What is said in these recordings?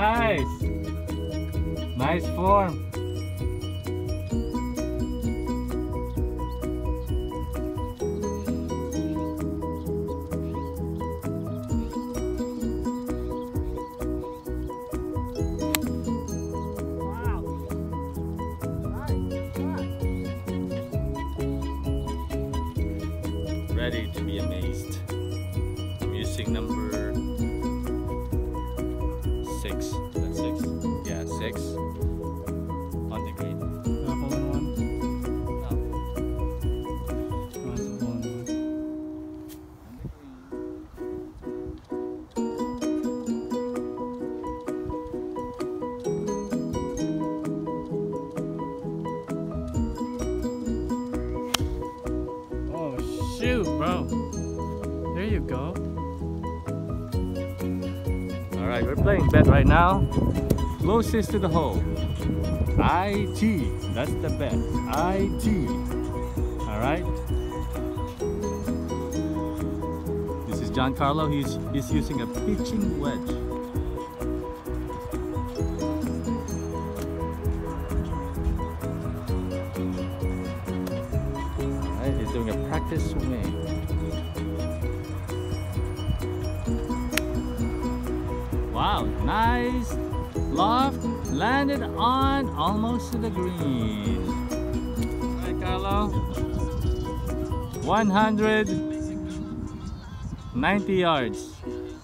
Nice. Nice form. Ready to be amazed. I'm using number 6. That's 6. Yeah, 6 on the green. Hole in one. No. Oh, it's a hole in one. Oh shoot, bro. There you go. Alright, we're playing bet right now. Closest to the hole. IT. That's the bet. IT. Alright. This is Giancarlo. He's using a pitching wedge. Alright, he's doing a practice swing. Wow, nice loft, landed on almost to the green. Right, Carlo? 190 yards.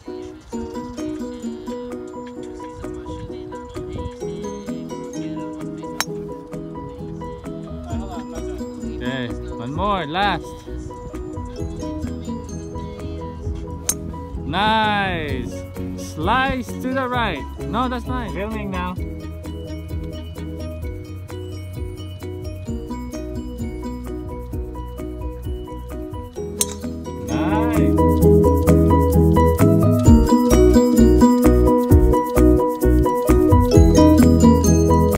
Okay, one more, last. Nice. Slice to the right. No, that's mine. Filming now.